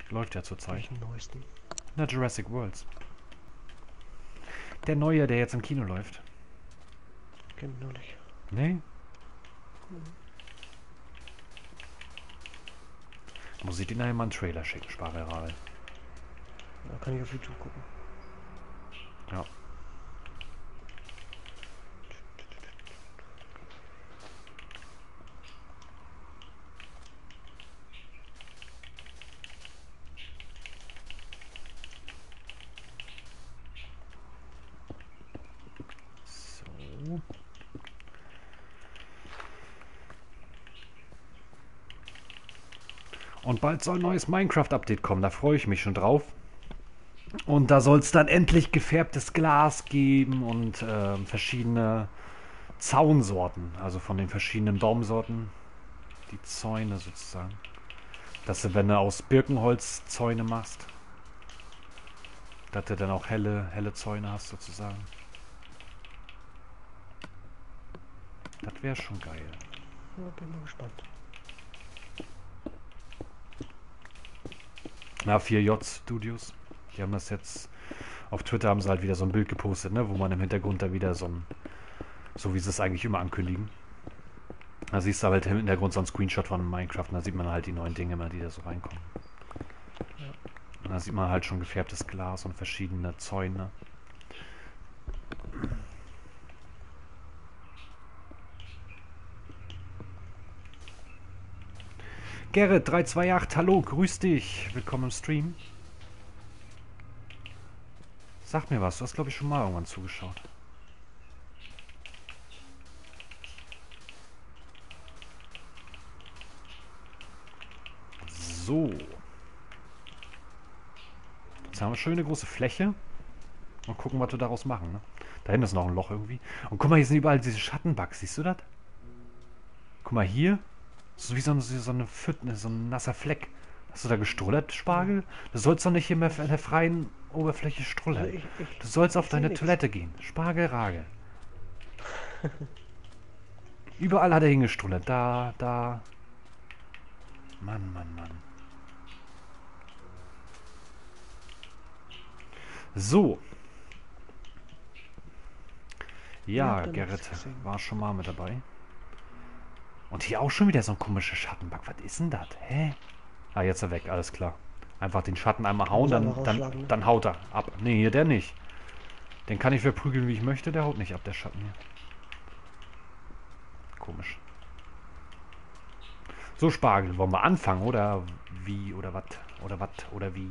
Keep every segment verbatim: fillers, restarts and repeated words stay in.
Läuft ja zurzeit. Welchen neuesten? Na, Jurassic Worlds. Der neue, der jetzt im Kino läuft. Kenn ich noch nicht. Nee? Muss ich dir nachher mal einen Trailer schicken, Sparerei. Da kann ich auf YouTube gucken. Ja. So. Und bald soll ein neues Minecraft-Update kommen, da freue ich mich schon drauf. Und da soll es dann endlich gefärbtes Glas geben und äh, verschiedene Zaunsorten, also von den verschiedenen Baumsorten, die Zäune sozusagen. Dass du, wenn du aus Birkenholz Zäune machst, dass du dann auch helle, helle Zäune hast sozusagen. Das wäre schon geil. Ja, bin mal gespannt. Na, vier J Studios. Die haben das jetzt, auf Twitter haben sie halt wieder so ein Bild gepostet, ne, wo man im Hintergrund da wieder so ein, so wie sie es eigentlich immer ankündigen. Da siehst du halt im Hintergrund so ein Screenshot von Minecraft und da sieht man halt die neuen Dinge immer, die da so reinkommen. Ja. Und da sieht man halt schon gefärbtes Glas und verschiedene Zäune. Gerrit drei zwei acht, hallo, grüß dich. Willkommen im Stream. Sag mir was, du hast glaube ich schon mal irgendwann zugeschaut. So. Jetzt haben wir schöne große Fläche. Mal gucken, was wir daraus machen. Ne? Da hinten ist noch ein Loch irgendwie. Und guck mal, hier sind überall diese Schattenbugs. Siehst du das? Guck mal hier. So wie so, ein, so eine Pfütze, so ein nasser Fleck. Hast du da gestrullert, Spargel? Du sollst doch nicht hier mehr in der freien Oberfläche strullern. Also ich, ich, Du sollst auf ich seh deine nix. Toilette gehen. Spargelrage. Überall hat er hingestrullert. Da, da. Mann, Mann, Mann. So. Ihr Ja, habt da Gerrit nichts gesehen. war schon mal mit dabei. Und hier auch schon wieder so ein komischer Schattenbug. Was ist denn das? Hä? Ah, jetzt ist er weg, alles klar. Einfach den Schatten einmal hauen, Muss dann, einmal dann, rausschlagen, ne? dann haut er ab. Nee, hier der nicht. Den kann ich verprügeln, wie ich möchte. Der haut nicht ab, der Schatten hier. Komisch. So, Spargel, wollen wir anfangen? Oder wie? Oder was? Oder was? Oder wie?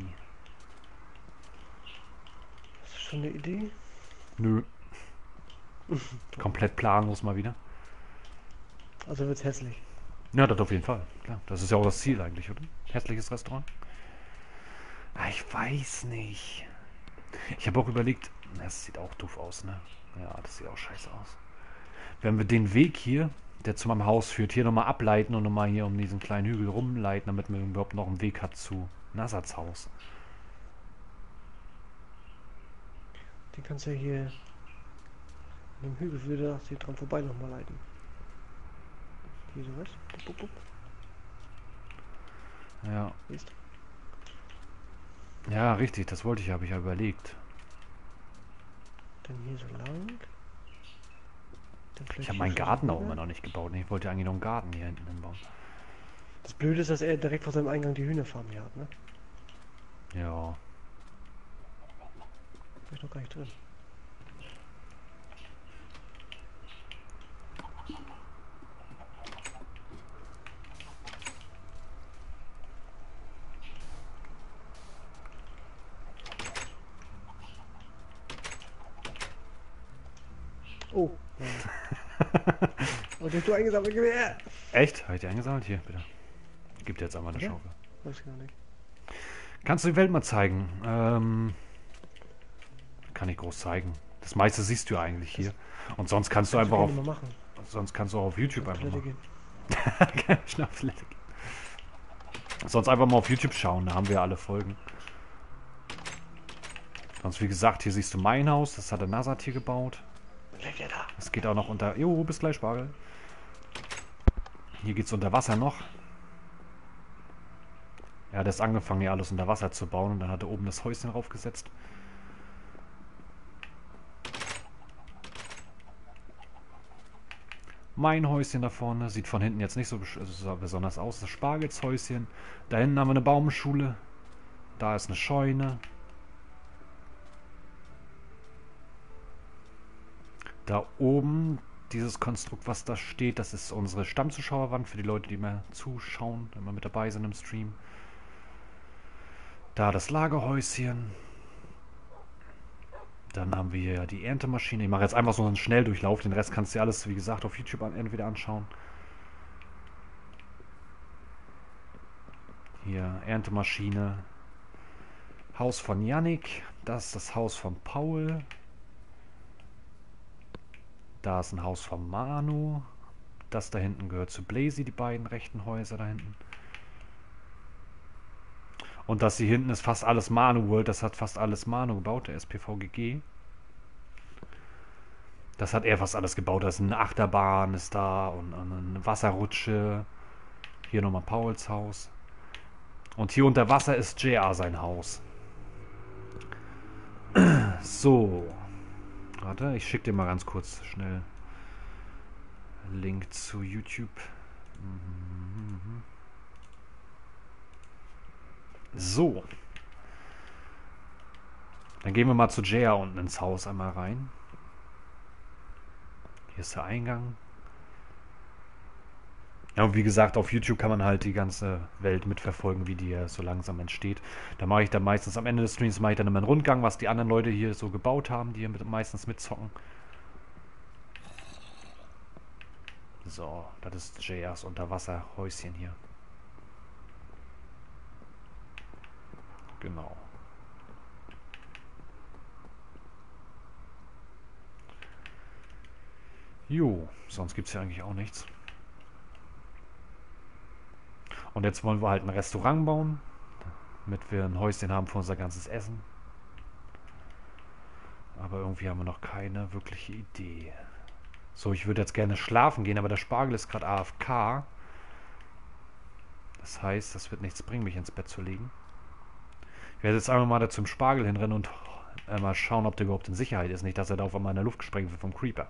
Hast du schon eine Idee? Nö. Komplett planlos mal wieder. Also wird's hässlich. Ja, das auf jeden Fall. Klar, das ist ja auch das Ziel eigentlich, oder? Hässliches Restaurant. Ah, ich weiß nicht. Ich habe auch überlegt, das sieht auch doof aus, ne? Ja, das sieht auch scheiße aus. Wenn wir den Weg hier, der zu meinem Haus führt, hier nochmal ableiten und nochmal hier um diesen kleinen Hügel rumleiten, damit man überhaupt noch einen Weg hat zu Nassats Haus. Den kannst du ja hier an dem Hügel wieder hier dran vorbei nochmal leiten. Hier so was. Bup, bup, bup. Ja. Siehst? Ja, richtig, das wollte ich, habe ich ja überlegt. Dann hier so lang. Dann vielleicht Ich habe hier meinen vor Garten so auch rüber. immer noch nicht gebaut. Ne? Ich wollte ja eigentlich noch einen Garten hier hinten hinbauen. Das Blöde ist, dass er direkt vor seinem Eingang die Hühnerfarm hier hat, ne? Ja. Bin ich noch gar nicht drin. Oh, nein. Und den hast du eingesammelt, gib her! Echt? Habe ich die eingesammelt? Hier, bitte. Gib dir jetzt einmal eine Ja. Schaufel. Weiß gar nicht. Kannst du die Welt mal zeigen? Ähm, kann ich groß zeigen. Das meiste siehst du ja eigentlich hier. Und sonst kannst du Kannst einfach du auf, gerne mal machen. sonst kannst du auch auf YouTube Auf einfach Toilette mal. gehen. Schnell auf Toilette gehen. Sonst einfach mal auf YouTube schauen, da haben wir alle Folgen. Sonst, wie gesagt, hier siehst du mein Haus, das hat der Nasat hier gebaut. Bleibt der da? Es geht auch noch unter. Jo, bis gleich, Spargel. Hier geht's unter Wasser noch. Er hat erst angefangen, hier alles unter Wasser zu bauen und dann hat er oben das Häuschen raufgesetzt. Mein Häuschen da vorne sieht von hinten jetzt nicht so besonders aus. Das Spargelshäuschen. Da hinten haben wir eine Baumschule. Da ist eine Scheune. Da oben, dieses Konstrukt, was da steht, das ist unsere Stammzuschauerwand für die Leute, die mehr zuschauen, immer mit dabei sind im Stream. Da das Lagerhäuschen. Dann haben wir hier die Erntemaschine. Ich mache jetzt einfach so einen Schnelldurchlauf. Den Rest kannst du dir alles, wie gesagt, auf YouTube entweder anschauen. Hier Erntemaschine. Haus von Yannick. Das ist das Haus von Paul. Da ist ein Haus von Manu. Das da hinten gehört zu Blazy, die beiden rechten Häuser da hinten. Und das hier hinten ist fast alles Manu World. Das hat fast alles Manu gebaut, der S P V G G. Das hat er fast alles gebaut. Da ist eine Achterbahn, ist da und eine Wasserrutsche. Hier nochmal Pauls Haus. Und hier unter Wasser ist J R sein Haus. So. Warte, ich schicke dir mal ganz kurz schnell Link zu YouTube. Mhm. So. Dann gehen wir mal zu J R unten ins Haus einmal rein. Hier ist der Eingang. Ja, und wie gesagt, auf YouTube kann man halt die ganze Welt mitverfolgen, wie die ja so langsam entsteht. Da mache ich dann meistens am Ende des Streams mache ich dann immer einen Rundgang, was die anderen Leute hier so gebaut haben, die hier mit, meistens mitzocken. So, das ist J Rs Unterwasserhäuschen hier. Genau. Jo, sonst gibt es ja eigentlich auch nichts. Und jetzt wollen wir halt ein Restaurant bauen, damit wir ein Häuschen haben für unser ganzes Essen. Aber irgendwie haben wir noch keine wirkliche Idee. So, ich würde jetzt gerne schlafen gehen, aber der Spargel ist gerade A F K. Das heißt, das wird nichts bringen, mich ins Bett zu legen. Ich werde jetzt einfach mal da zum Spargel hinrennen und äh, mal schauen, ob der überhaupt in Sicherheit ist. Nicht, dass er da auf einmal in der Luft gesprengt wird vom Creeper.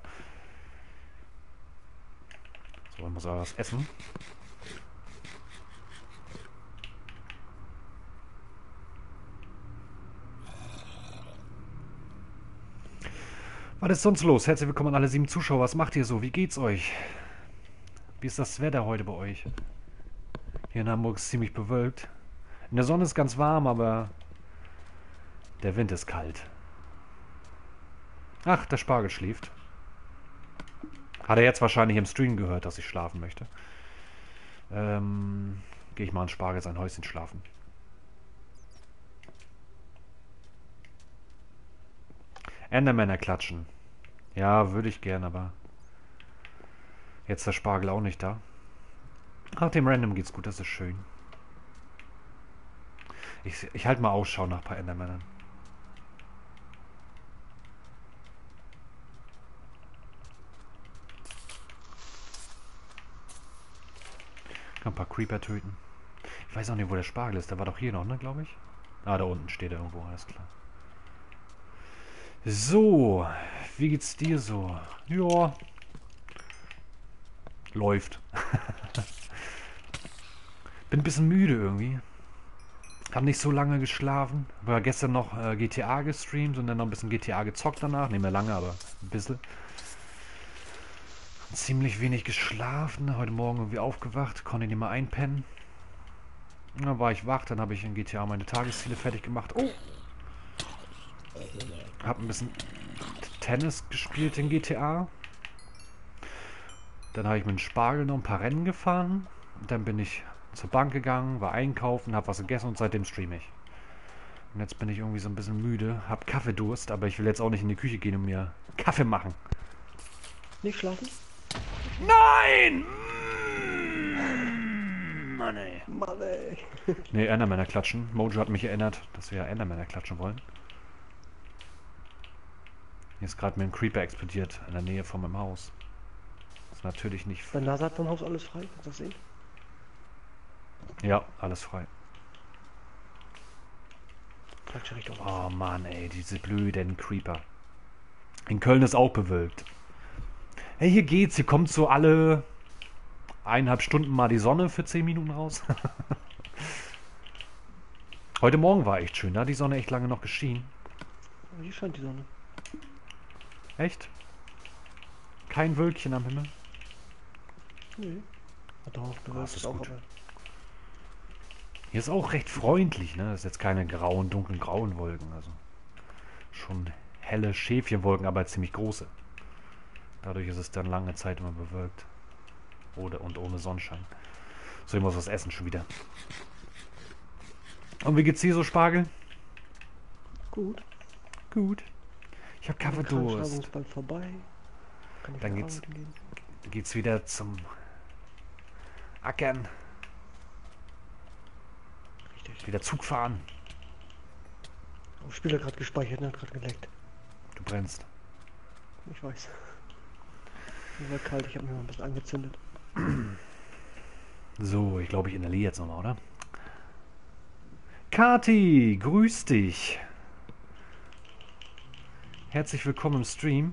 So, ich muss aber was essen. Was ist sonst los? Herzlich willkommen an alle sieben Zuschauer. Was macht ihr so? Wie geht's euch? Wie ist das Wetter heute bei euch? Hier in Hamburg ist es ziemlich bewölkt. In der Sonne ist ganz warm, aber der Wind ist kalt. Ach, der Spargel schläft. Hat er jetzt wahrscheinlich im Stream gehört, dass ich schlafen möchte. Ähm, gehe ich mal an Spargel sein Häuschen schlafen. Endermänner klatschen. Ja, würde ich gern, aber jetzt ist der Spargel auch nicht da. Ach, dem Random geht's gut, das ist schön. Ich, ich halte mal Ausschau nach ein paar Endermännern. Kann ein paar Creeper töten. Ich weiß auch nicht, wo der Spargel ist. Der war doch hier noch, ne, glaube ich. Ah, da unten steht er irgendwo, alles klar. So, wie geht's dir so? Ja. Läuft. Bin ein bisschen müde irgendwie. Hab nicht so lange geschlafen. War gestern noch äh, G T A gestreamt und dann noch ein bisschen G T A gezockt danach. Nicht mehr lange, aber ein bisschen. Ziemlich wenig geschlafen. Heute Morgen irgendwie aufgewacht. Konnte nicht mal einpennen. Und dann war ich wach. Dann habe ich in G T A meine Tagesziele fertig gemacht. Oh! Hab ein bisschen Tennis gespielt in G T A. Dann habe ich mit dem Spargel noch ein paar Rennen gefahren. Dann bin ich zur Bank gegangen, war einkaufen, habe was gegessen und seitdem streame ich. Und jetzt bin ich irgendwie so ein bisschen müde, habe Kaffeedurst, aber ich will jetzt auch nicht in die Küche gehen und mir Kaffee machen. Nicht schlafen? Nein! Mann ey. Mann ey. Ne, Endermänner klatschen. Mojo hat mich erinnert, dass wir Endermänner klatschen wollen. Hier ist gerade mir ein Creeper explodiert in der Nähe von meinem Haus. Das ist natürlich nicht... Bei NASA vom Haus alles frei, kannst du das sehen? Ja, alles frei. falsche Richtung. Oh Mann, ey, diese blöden Creeper. In Köln ist auch bewölkt. Hey, hier geht's. Hier kommt so alle eineinhalb Stunden mal die Sonne für zehn Minuten raus. Heute Morgen war echt schön, da hat die Sonne echt lange noch geschienen. Aber hier scheint die Sonne. Echt? Kein Wölkchen am Himmel? Nee. Ah, doch, du Ah, weißt das es ist auch, gut. aber Hier ist auch recht freundlich, ne? Das ist jetzt keine grauen, dunklen, grauen Wolken. Also schon helle Schäfchenwolken, aber ziemlich große. Dadurch ist es dann lange Zeit immer bewölkt. Oder und ohne Sonnenschein. So, ich muss was essen schon wieder. Und wie geht's dir so, Spargel? gut. Gut. Ich hab Die Kaffeedurst. Krankenschreibung ist bald vorbei. Kann ich Dann wieder geht's- arbeiten gehen. Geht's wieder zum Ackern. Richtig. Wieder Zug fahren. Oh, Spieler gerade gespeichert, ne? Hat gerade geleckt. Du brennst. Ich weiß. Mir war kalt, ich habe mir mal ein bisschen angezündet. So, ich glaube, ich inhaliere jetzt nochmal, oder? Kati, grüß dich. Herzlich willkommen im Stream.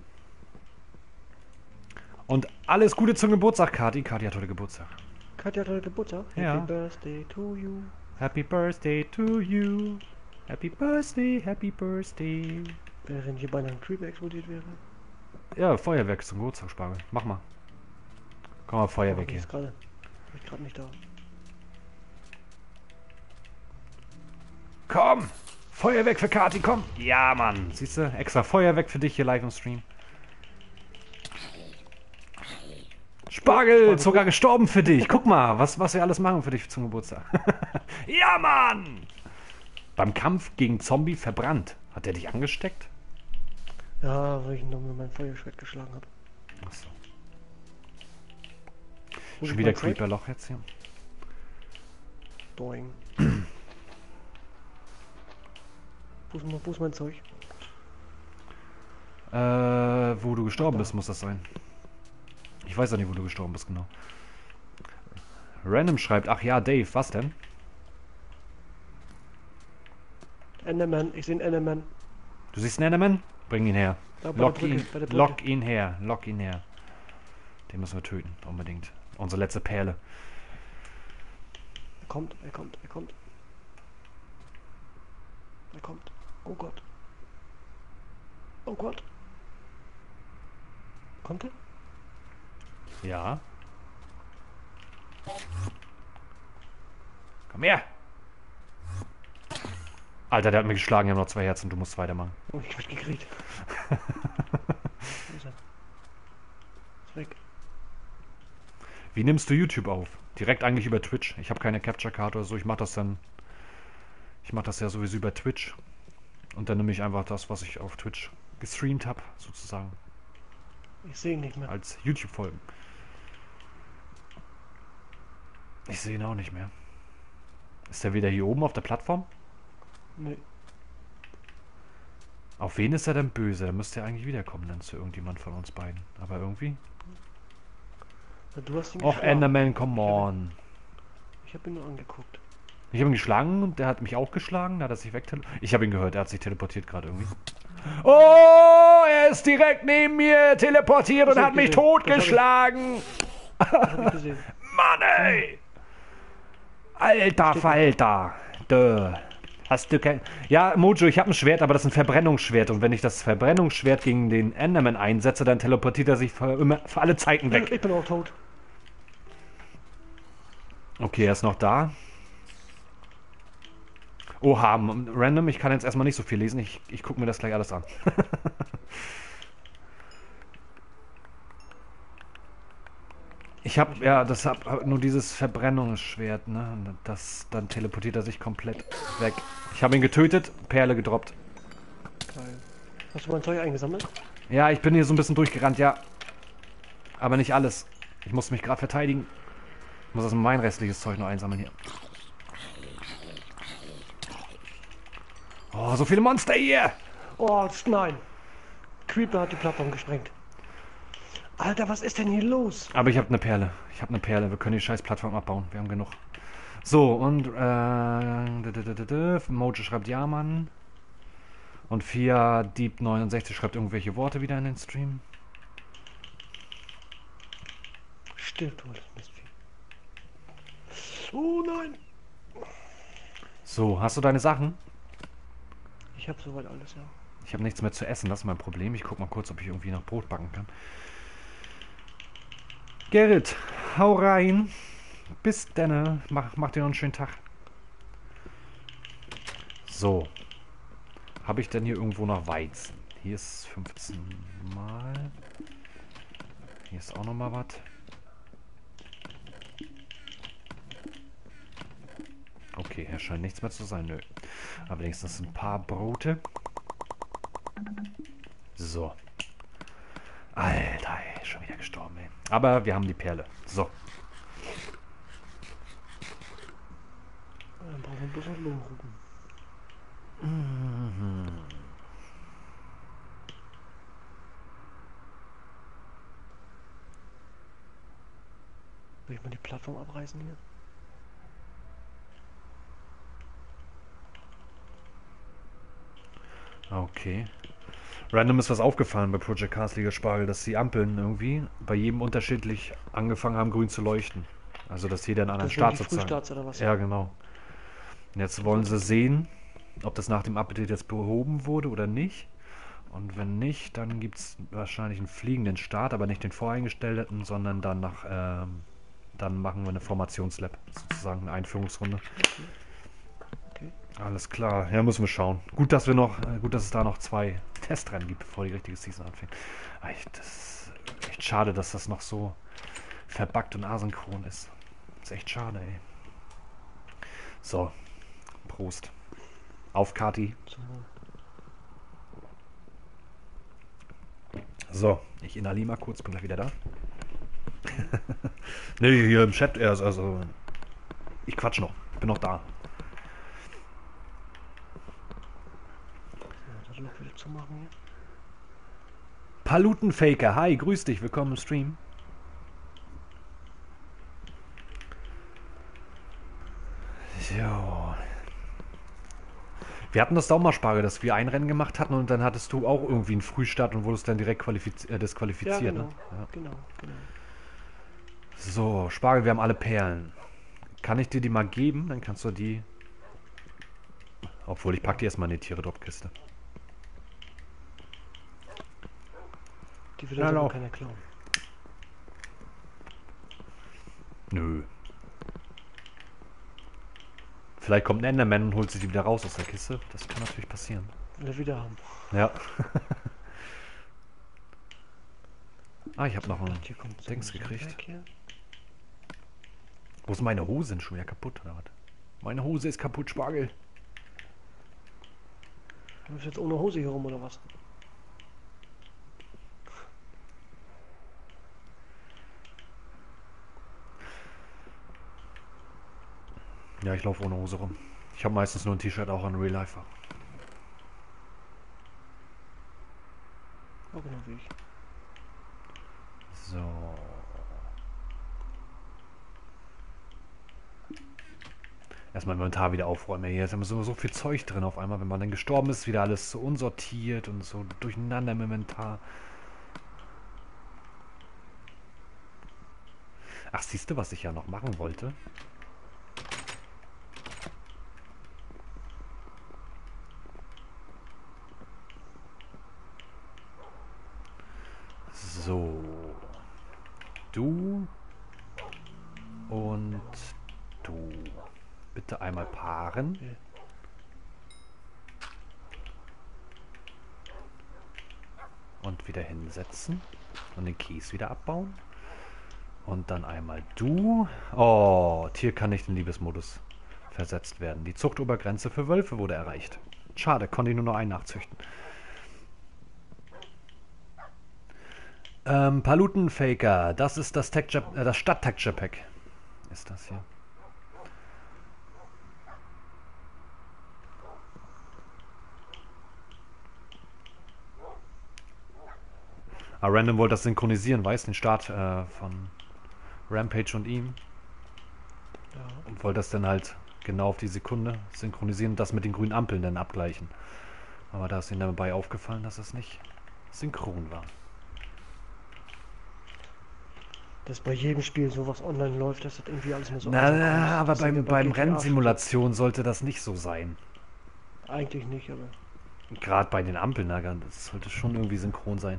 Und alles Gute zum Geburtstag, Kati. Kati hat heute Geburtstag. Katja hat heute Geburtstag. Ja. Happy Birthday to you. Happy Birthday to you. Happy Birthday, Happy Birthday. Während hier beinahe ein Creeper explodiert wäre. Ja, Feuerwerk zum Geburtstag, Spargel. Mach mal. Komm mal, Feuerwerk Oh, die hier. ist gerade. Bin ich gerade nicht da. Komm! Feuerwerk für Kati, komm! Ja, Mann. Siehst du? Extra Feuerwerk für dich hier live im Stream. Spargel, sogar gestorben für dich. Guck mal, was, was wir alles machen für dich zum Geburtstag. Ja, Mann! Beim Kampf gegen Zombie verbrannt. Hat der dich angesteckt? Ja, weil ich ihn noch mit meinem Feuerschwert geschlagen habe. Achso. Schon wieder Creeper-Loch jetzt hier. Doing. Wo ist, mein- wo ist mein Zeug? Äh, wo du gestorben Da. bist, muss das sein. Ich weiß ja nicht, wo du gestorben bist, genau. Random schreibt, ach ja, Dave, was denn? Enderman, ich sehe einen Enderman. Du siehst einen Enderman? Bring ihn her. Da bei Lock der Brücke, ihn, bei der Brücke. lock ihn her, lock ihn her. Den müssen wir töten, unbedingt. Unsere letzte Perle. Er kommt, er kommt, er kommt. Er kommt. Oh Gott. Oh Gott. Kommt er? Ja. Komm her! Alter, der hat mich geschlagen, wir haben noch zwei Herzen, du musst weitermachen. Oh, ich werd gekriegt. Wo ist er? Ist weg. Wie nimmst du YouTube auf? Direkt eigentlich über Twitch. Ich habe keine Capture-Karte oder so, ich mach das dann... Ich mach das ja sowieso über Twitch. Und dann nehme ich einfach das, was ich auf Twitch gestreamt habe, sozusagen. Ich sehe ihn nicht mehr. Als YouTube-Folgen. Ich sehe ihn auch nicht mehr. Ist er wieder hier oben auf der Plattform? Nee. Auf wen ist er denn böse? Da müsste er eigentlich wiederkommen dann zu irgendjemand von uns beiden. Aber irgendwie... Du hast ihn Och, geschlagen. Enderman, come on. Ich habe ihn nur angeguckt. Ich habe ihn geschlagen und der hat mich auch geschlagen. Da hat er sich weg... Ich habe ihn gehört, er hat sich teleportiert gerade irgendwie. Oh, er ist direkt neben mir teleportiert und Das hab hat ich mich gesehen. totgeschlagen. Das hab ich gesehen. Mann, ey. Alter Falter. Dö. Hast du kein... Ja, Mojo, ich habe ein Schwert, aber das ist ein Verbrennungsschwert. Und wenn ich das Verbrennungsschwert gegen den Enderman einsetze, dann teleportiert er sich für, immer, für alle Zeiten weg. Ich bin auch tot. Okay, er ist noch da. Oha, m- random, ich kann jetzt erstmal nicht so viel lesen. Ich, ich gucke mir das gleich alles an. Ich habe ja, das hab, hab nur dieses Verbrennungsschwert, ne? Und das, dann teleportiert er sich komplett weg. Ich habe ihn getötet, Perle gedroppt. Geil. Hast du mein Zeug eingesammelt? Ja, ich bin hier so ein bisschen durchgerannt, ja. Aber nicht alles. Ich muss mich gerade verteidigen. Ich muss also mein restliches Zeug noch einsammeln hier. Oh, so viele Monster hier! Oh, nein. Creeper hat die Plattform gesprengt. Alter, was ist denn hier los? Aber ich habe eine Perle. Ich habe eine Perle. Wir können die scheiß Plattform abbauen. Wir haben genug. So, und äh, d- d- d- d- d- Mojo schreibt ja, Mann. Und vier Deep neunundsechzig schreibt irgendwelche Worte wieder in den Stream. Stimmt, du das Mistvieh. Oh nein! So, hast du deine Sachen? Ich habe soweit alles, ja. Ich habe nichts mehr zu essen, das ist mein Problem. Ich guck mal kurz, ob ich irgendwie noch Brot backen kann. Gerrit, hau rein. Bis denne. Mach, mach dir noch einen schönen Tag. So. Habe ich denn hier irgendwo noch Weizen? Hier ist fünfzehn Mal. Hier ist auch noch mal was. Okay, hier scheint nichts mehr zu sein. Nö. Aber wenigstens ein paar Brote. So. Alter, ey, schon wieder gestorben, ey. Aber wir haben die Perle. So. Dann brauchen wir bloß noch Lohnruten. Mhm. Will ich mal die Plattform abreißen hier? Okay. Random ist was aufgefallen bei Project Cars Liga Spargel, dass die Ampeln irgendwie bei jedem unterschiedlich angefangen haben, grün zu leuchten. Also, dass jeder einen anderen Das sind Start die sozusagen. Frühstarts oder was? Ja, genau. Und jetzt wollen sie sehen, ob das nach dem Update jetzt behoben wurde oder nicht. Und wenn nicht, dann gibt es wahrscheinlich einen fliegenden Start, aber nicht den voreingestellten, sondern dann nach, ähm, dann machen wir eine Formationslab, sozusagen eine Einführungsrunde. Okay. Alles klar, ja, müssen wir schauen. Gut, dass wir noch, äh, gut, dass es da noch zwei Testrennen gibt, bevor die richtige Season anfängt. Aber ich, das ist echt schade, dass das noch so verbuggt und asynchron ist. Das ist echt schade, ey. So, Prost. Auf Kati. Zum Wohl. So, ich inhaliere mal kurz, bin gleich wieder da. Ne, hier im Chat erst, also ich quatsch noch, bin noch da. Ja, das Loch wieder zumachen hier. Palutenfaker, hi, grüß dich, willkommen im Stream. So. Wir hatten das Sommerspargel, dass wir ein Rennen gemacht hatten und dann hattest du auch irgendwie einen Frühstart und wurdest dann direkt qualifiz äh, disqualifiziert. Ja, genau, Ne? Ja. genau, genau. So, Spargel, wir haben alle Perlen. Kann ich dir die mal geben? Dann kannst du die... Obwohl, ich pack die erstmal in die Tiere-Drop-Kiste. Die will Ja, also genau. keiner klauen. Nö. Vielleicht kommt ein Enderman und holt sich die wieder raus aus der Kiste. Das kann natürlich passieren. Will er wieder haben. Ja. Ah, ich habe noch ein Hier kommt so Dings ein gekriegt. Weg hier. Wo ist meine Hose? Sind schon wieder kaputt, oder was? Meine Hose ist kaputt, Spargel. Du bist jetzt ohne Hose hier rum oder was? Ja, ich laufe ohne Hose rum. Ich habe meistens nur ein T-Shirt auch an Real Life. Oh, genau wie ich. So. Erstmal Inventar wieder aufräumen. Hier ist immer so, so viel Zeug drin auf einmal. Wenn man dann gestorben ist, wieder alles so unsortiert und so durcheinander im Inventar. Ach, siehst du, was ich ja noch machen wollte? So. Du und du. Bitte einmal paaren. Ja. Und wieder hinsetzen. Und den Kies wieder abbauen. Und dann einmal du. Oh, Tier kann nicht in Liebesmodus versetzt werden. Die Zuchtobergrenze für Wölfe wurde erreicht. Schade, konnte ich nur noch einen nachzüchten. Ähm, Palutenfaker, das ist das, äh, das Stadt-Texture-Pack. Ist das hier. Ah, Random wollte das synchronisieren, weißt du, den Start äh, von Rampage und ihm. Ja. Und wollte das dann halt genau auf die Sekunde synchronisieren und das mit den grünen Ampeln dann abgleichen. Aber da ist ihm dabei aufgefallen, dass es nicht synchron war. Dass bei jedem Spiel sowas online läuft, dass das irgendwie alles mehr so Na, asynchron ist. na, aber Das ist ja beim, bei beim G T A schon Rennsimulation sollte das nicht so sein. so. Eigentlich nicht, aber Gerade bei den Ampelnagern, das sollte schon irgendwie synchron sein.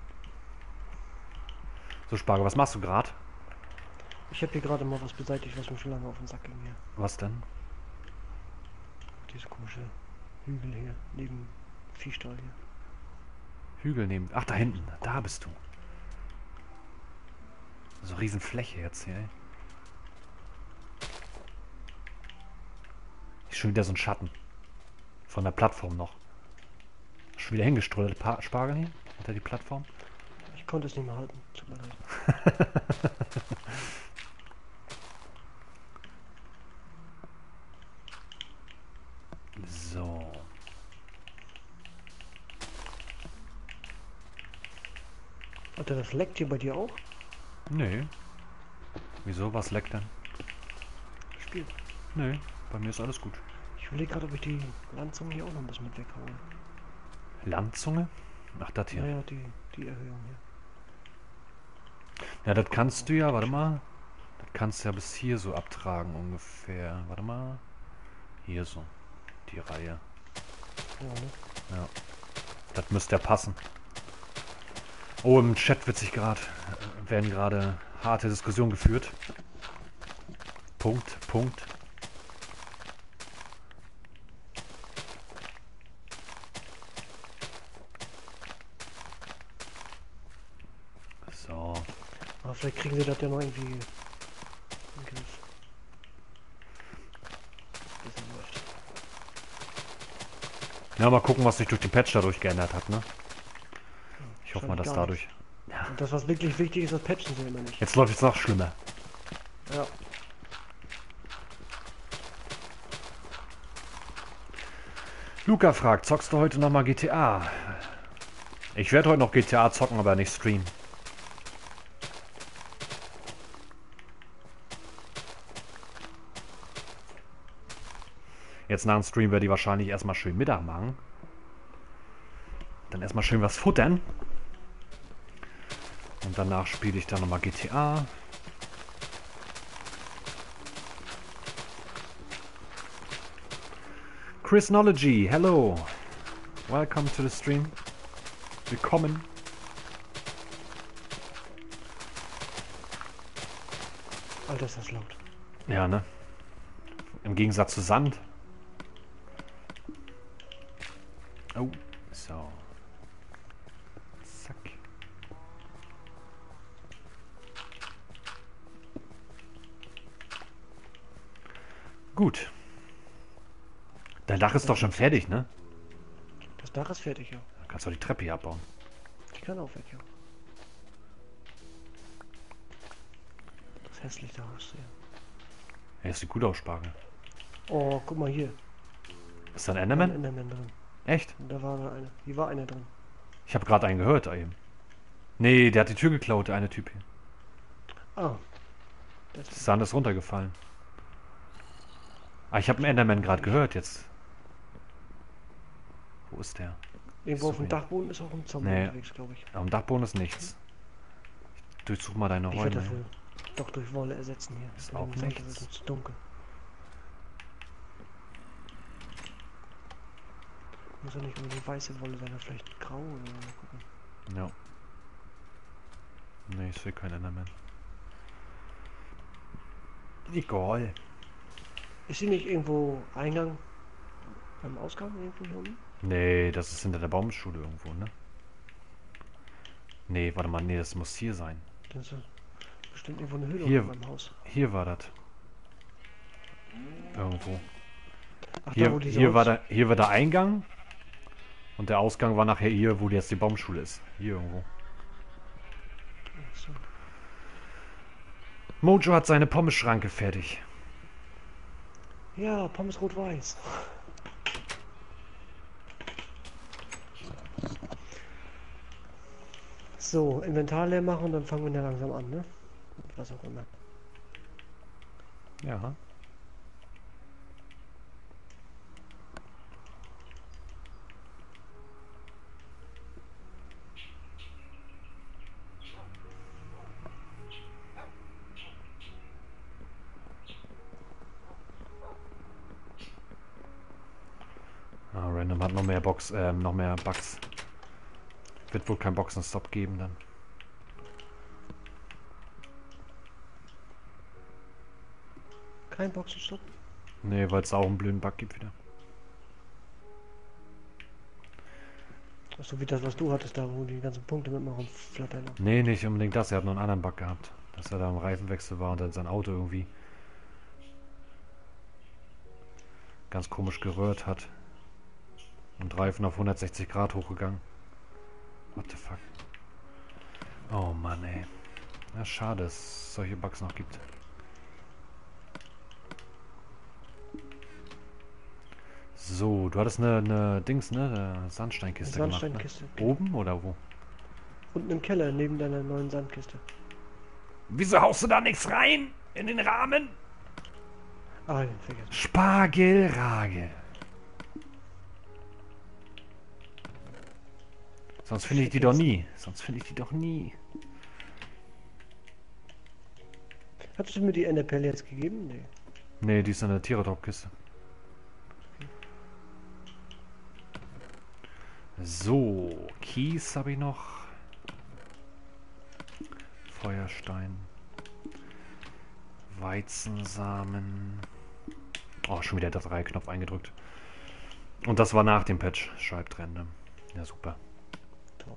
So, Spargel, was machst du gerade? ich habe hier gerade mal was beseitigt, was mir schon lange auf den Sack ging hier. Was denn? Diese komische Hügel hier, neben Viehstall hier. Hügel nehmen. Ach, da hinten. Da bist du. So eine Riesenfläche jetzt hier, ey. Ist schon wieder so ein Schatten. Von der Plattform noch. Schon wieder hingestrollt. Pa Spargel hier? Hinter die Plattform? Ich konnte es nicht mehr halten. Tut mir leid. So. Alter, das leckt hier bei dir auch? Nee. Wieso? Was leckt denn? Spiel. Nee, bei mir ist alles gut. Ich überlege gerade, ob ich die Landzunge hier auch noch ein bisschen mit weghaue. Landzunge? Ach, das hier. Naja, die, die Erhöhung hier. Ja, das kannst du ja, warte mal. Das kannst du ja bis hier so abtragen ungefähr. Warte mal. Hier so. Die Reihe. Ja, ne? Ja. Das müsste ja passen. Oh, im Chat wird sich gerade, werden gerade harte Diskussionen geführt. Punkt, Punkt. So. Aber vielleicht kriegen sie das ja noch irgendwie in den Griff. Ist ja wurscht. Ja, mal gucken, was sich durch den Patch dadurch geändert hat, ne? Ich hoffe mal, dass Gar dadurch... nichts. Und das, was wirklich wichtig ist, das patchen sie immer nicht. Jetzt läuft es noch schlimmer. Ja. Luca fragt, zockst du heute nochmal G T A? Ich werde heute noch G T A zocken, aber nicht streamen. Jetzt nach dem Stream werde ich wahrscheinlich erstmal schön Mittag machen. Dann erstmal schön was futtern. Und danach spiele ich dann nochmal G T A. Chrisnology, hello. Welcome to the stream. Willkommen. Alter, ist das laut. Ja, ne? Im Gegensatz zu Sand. Oh, so. Zack. Gut. Dein Dach ist doch schon fertig, ne? Das Dach ist fertig, ja. Dann kannst du die Treppe hier abbauen. Die kann auch weg, ja. Das hässliche Haus hier. Ja, das sieht gut aus, Spargel. Oh, guck mal hier. Ist da ein Ein Enderman? Enderman drin. Echt? Und da war da eine. Hier war einer drin. Ich habe gerade einen gehört eben. Nee, der hat die Tür geklaut, der eine Typ hier. Ah. Das Das Sand ist runtergefallen. Ah, ich habe einen Enderman gerade gehört jetzt. Wo ist der? Irgendwo auf dem Sorry. Dachboden ist auch ein Zombie Nee. unterwegs, glaube ich. Am Dachboden ist nichts. Ich durchsuche mal deine Ich werde Räume. dafür doch durch Wolle ersetzen hier. Ist In auch dem Sand nichts. ist es zu dunkel. Muss ja nicht unbedingt weiße Wolle sein, vielleicht grau oder mal gucken. Ja. Nee, ich sehe keinen Enderman. Egal. Ist hier nicht irgendwo Eingang beim Ausgang irgendwo hier unten? Nee, das ist hinter der Baumschule irgendwo, ne? Nee, warte mal, nee, das muss hier sein. Das ist ja bestimmt irgendwo eine Höhle Hier. beim Haus. Hier war das. Irgendwo. Ach, Hier, da wo diese hier, war Holz- der, hier war der Eingang. Und der Ausgang war nachher hier, wo jetzt die Baumschule ist. Hier irgendwo. Ach so. Mojo hat seine Pommeschranke fertig. Ja, Pommes rot-weiß. So, Inventar leer machen und dann fangen wir ja langsam an, ne? Was auch immer. Ja. Ähm, hat noch mehr Box, ähm, noch mehr Bugs. Wird wohl kein Boxenstopp geben dann. Kein Boxenstopp. Nee, weil es auch einen blöden Bug gibt wieder. So wie das, was du hattest, da wo die ganzen Punkte mit mir rumflattern. Nee, nicht unbedingt das. Er hat noch einen anderen Bug gehabt. Dass er da im Reifenwechsel war und dann sein Auto irgendwie ganz komisch gerührt hat. Und Reifen auf hundertsechzig Grad hochgegangen. What the fuck? Oh Mann, ey. Ja, schade, dass es solche Bugs noch gibt. So, du hattest eine, eine Dings, ne? Eine Sandsteinkiste Eine gemacht, ne? Sandsteinkiste. Oben oder wo? Unten im Keller, neben deiner neuen Sandkiste. Wieso haust du da nichts rein? In den Rahmen? Ah, den vergessen. Spargelragel. Sonst finde ich die doch nie. Sonst finde ich die doch nie. Hattest du mir die Enderperle jetzt gegeben? Nee. Nee, die ist in der Tierertop-Kiste. So, Kies habe ich noch. Feuerstein. Weizensamen. Oh, schon wieder der drei-Knopf eingedrückt. Und das war nach dem Patch. Scheibtrände. Ja, super. Toll.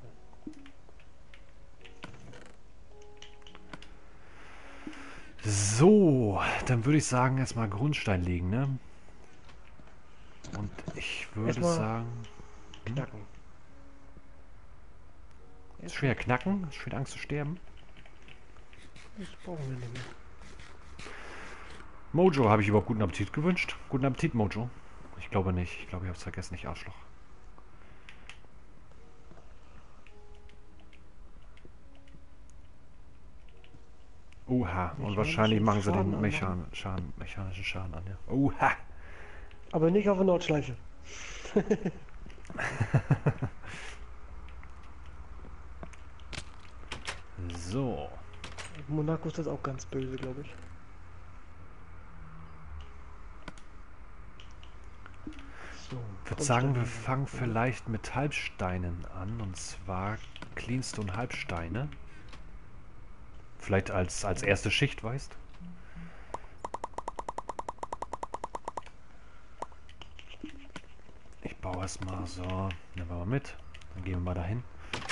So, dann würde ich sagen, erstmal Grundstein legen, ne? Und ich würde Erstmal sagen... Knacken. Ist schon wieder knacken? Ist schon wieder Angst zu sterben? Das brauchen wir nicht mehr. Mojo, habe ich überhaupt guten Appetit gewünscht? Guten Appetit, Mojo. Ich glaube nicht. Ich glaube, ich habe es vergessen. Ich Arschloch. Oha. Und wahrscheinlich machen sie den Mechan Schaden, mechanischen Schaden an, ja. Oha. Aber nicht auf der Nordschleife. So. Monaco ist das auch ganz böse, glaube ich. So, Ich würde sagen, wir fangen vielleicht mit Halbsteinen an. Und zwar Cleanstone Halbsteine. Vielleicht als, als erste Schicht, weißt? Ich baue erstmal so. Nehmen wir mal mit. Dann gehen wir mal dahin.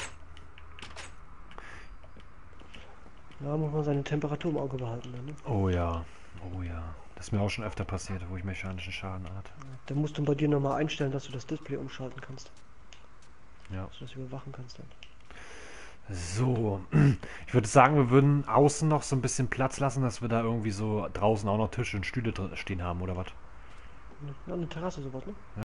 Da muss man seine Temperatur im Auge behalten. Dann, ne? Oh ja. Oh ja. Das ist mir auch schon öfter passiert, wo ich mechanischen Schaden hatte. Dann musst du bei dir nochmal einstellen, dass du das Display umschalten kannst. Ja. Dass du das überwachen kannst dann. So. Ich würde sagen, wir würden außen noch so ein bisschen Platz lassen, dass wir da irgendwie so draußen auch noch Tische und Stühle drin stehen haben, oder was? Ja, eine Terrasse sowas, ne?